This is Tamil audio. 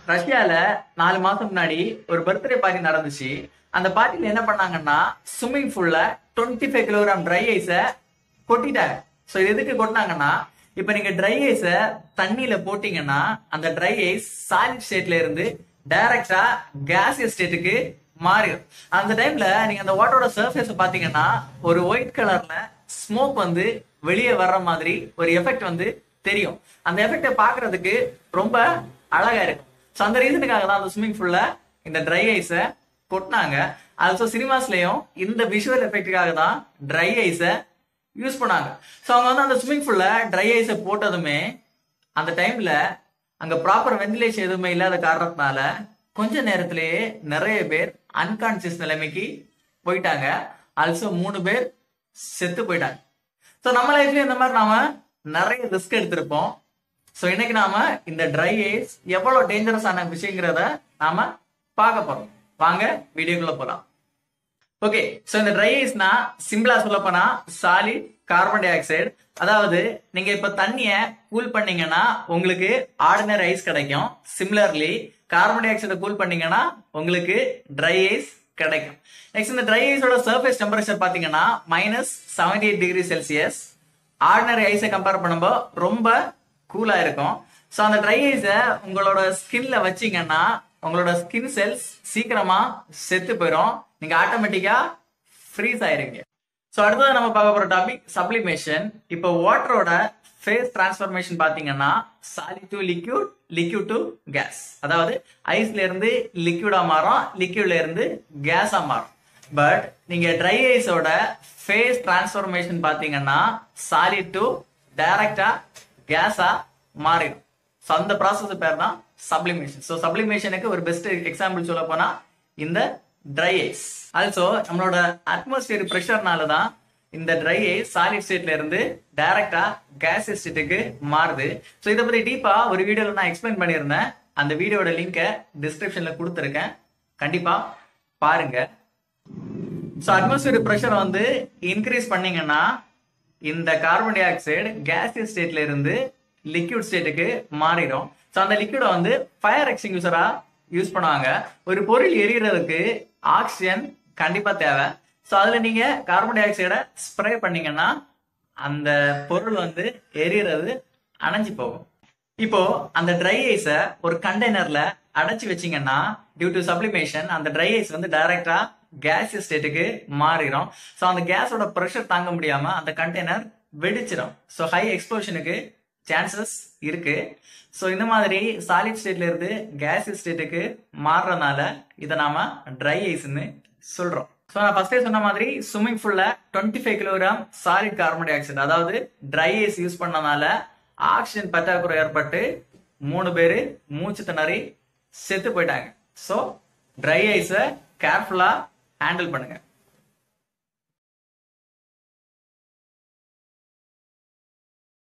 ரஷ்யால 4 மாசம் முன்னாடி ஒரு பர்த்டே பார்ட்டி நடந்துச்சு. அந்த பார்ட்டில என்ன பண்ணாங்கன்னா ஸ்விம்மிங் பூல்ல 25 கிலோகிராம் ட்ரை ஐஸ கொட்டிட்டாங்க. சோ இது எதுக்கு கொட்டினாங்கன்னா, இப்ப நீங்க ட்ரை ஐஸ தண்ணியில போட்டீங்கன்னா அந்த ட்ரை ஐஸ் சாலிட் ஸ்டேட்ல இருந்து டைரக்டா கேசியஸ் ஸ்டேட்டுக்கு மாறிடும். அந்த டைம்ல நீங்க அந்த வாட்டரோட சர்ஃபேஸ் பாத்தீங்கன்னா ஒரு ஒயிட் கலர்ல ஸ்மோக் வந்து வெளியே வர்ற மாதிரி ஒரு எஃபெக்ட் வந்து தெரியும். அந்த எஃபெக்ட பாக்குறதுக்கு ரொம்ப அழகா இருக்கும். சோ அந்த ரீசனுக்காக தான் அந்த ஸ்விம்மிங் பூல்ல இந்த ட்ரை ஐஸ கொட்டினாங்க. ஆல்சோ சினிமாஸ்லயும் இந்த விஷுவல் எஃபெக்டுக்காக தான் ட்ரை ஐஸ யூஸ் பண்ணாங்க. சோ அவங்க வந்து அந்த ஸ்விம்மிங் பூல்ல ட்ரை ஐஸ போட்டதுமே அந்த டைம்ல அங்க ப்ராப்பர் வென்டிலேஷன் எதுவுமே இல்லாத காரணத்தினால கொஞ்ச நேரத்திலேயே நிறைய பேர் அன்கான்சியஸ் நிலைமைக்கு போயிட்டாங்க. ஆல்சோ 3 பேர் செத்து போயிட்டாங்க. சோ நம்ம லைஃப்ல இந்த மாதிரி நாம நிறைய ரிஸ்க் எடுத்திருப்போம். சோ இன்னைக்கு நாம இந்த ட்ரை ஐஸ் எவ்வளவு டேஞ்சரஸான விஷயங்கிறத நாம பார்க்க போறோம். வாங்க வீடியோக்குள்ள போலாம். ஓகே, சோ இந்த ட்ரை ஐஸ்னா சிம்பிளா சொல்ல போனா சாலிட் கார்பன் டை ஆக்சைடு. அதாவது நீங்க இப்ப தண்ணிய கூல் பண்ணீங்கன்னா உங்களுக்கு ஆர்டினரி ஐஸ் கிடைக்கும். சிமிலர்லி கார்பன் டை ஆக்சைடை கூல் பண்ணீங்கன்னா உங்களுக்கு ட்ரை ஐஸ் கிடைக்கும். நெக்ஸ்ட் இந்த ட்ரை ஐஸோட சர்ஃபேஸ் டெம்பரேச்சர் பாத்தீங்கன்னா -78 டிகிரி செல்சியஸ். ஆர்டினரி ஐஸை கம்பேர் பண்ணும்போது ரொம்ப கூலா இருக்கும். சோ அந்த ட்ரை ஐஸை உங்களோட ஸ்கின்ல வச்சீங்கன்னா உங்களோட ஸ்கின் செல்ஸ் சீக்கிரமா செத்து போயிடும். நீங்க ஆட்டோமேட்டிக்கா ஃப்ரீஸ் ஆயிருங்க. சோ அடுத்தது நம்ம பார்க்க போற டாபிக் சப்ளிமேஷன். இப்போ வாட்டரோட ஃபேஸ் டிரான்ஸ்ஃபர்மேஷன் பாத்தீங்கன்னா solid to liquid, liquid to gas. அதாவது ஐஸ்ல இருந்து லிக்யூடா மாறும், லிக்யூட்ல இருந்து கேஸா மாறும். பட் நீங்க ட்ரை ஐஸோட ஃபேஸ் டிரான்ஸ்ஃபர்மேஷன் பாத்தீங்கன்னா சாலிட் டு டைரக்டா கேஸா மாறிடும். சோ அந்த ப்ராசஸ் பேர் தான் சப்ளிமேஷன். சோ சப்ளிமேஷனுக்கு ஒரு பெஸ்ட் எக்ஸாம்பிள் சொல்ல போனா இந்த ட்ரை ஐஸ். ஆல்சோ நம்மளோட அட்மாஸ்பியர் பிரஷர்னால தான் இந்த ட்ரை ஐஸ் சாலிட் ஸ்டேட்ல இருந்து டைரக்டா கேசியஸ் ஸ்டேட்டுக்கு மாறுது. சோ இதை பத்தி டீப்பா ஒரு வீடியோல நான் எக்ஸ்பிளைன் பண்ணியிருந்தேன். அந்த வீடியோட லிங்கை டிஸ்கிரிப்ஷன்ல கொடுத்துருக்கேன், கண்டிப்பா பாருங்க. சோ அட்மாஸ்பியர் பிரஷர் வந்து இன்க்ரீஸ் பண்ணீங்கன்னா இந்த கார்பன் டை ஆக்சைடு கேசியஸ் ஸ்டேட்ல இருந்து லிக்விட் ஸ்டேட்டுக்கு மாறிடும். சோ அந்த லிக்விட வந்து ஃபயர் எக்ஸ்டிங்யூஷரா யூஸ் பண்ணுவாங்க. ஒரு பொருள் எரியறதுக்கு ஆக்சிஜன் கண்டிப்பா தேவை. சோ அதுல நீங்க கார்பன் டை ஆக்சைடை ஸ்ப்ரே பண்ணீங்கன்னா அந்த பொருள் வந்து எரியறது அணைஞ்சு போகும். இப்போ அந்த ட்ரை ஐஸ ஒரு கண்டெய்னர்ல அடைச்சு வச்சீங்கன்னா டியூ டு சப்ளிமேஷன் அந்த ட்ரை ஐஸ் வந்து டைரக்டா கேசியஸ் ஸ்டேட்டுக்கு மாறிடும். சோ அந்த கேஸோட பிரஷர் தாங்க முடியாம அந்த கண்டெய்னர் வெடிச்சிடும். சோ ஹை எக்ஸ்ப்ளோஷனுக்கு சான்சஸ் இருக்கு. சோ இந்த மாதிரி சாலிட் ஸ்டேட்ல இருந்து கேசியஸ் ஸ்டேட்டுக்கு மாறுறதுனால இதை நாம ட்ரை ஐஸ்ன்னு சொல்றோம். சோ நான் ஃபர்ஸ்டே சொன்ன மாதிரி ஸ்விம்மிங் பூல்ல 25 kilogram solid carbon dioxide அதாவது ட்ரை ஐஸ் யூஸ் பண்ணனால ஆக்சிஜன் பற்றாக்குறை ஏற்பட்டு 3 பேரு மூச்சு திணறி செத்து போயிட்டாங்க. சோ ட்ரை ஐஸை கேர்ஃபுல்லா ஹேண்டில் பண்ணுங்க.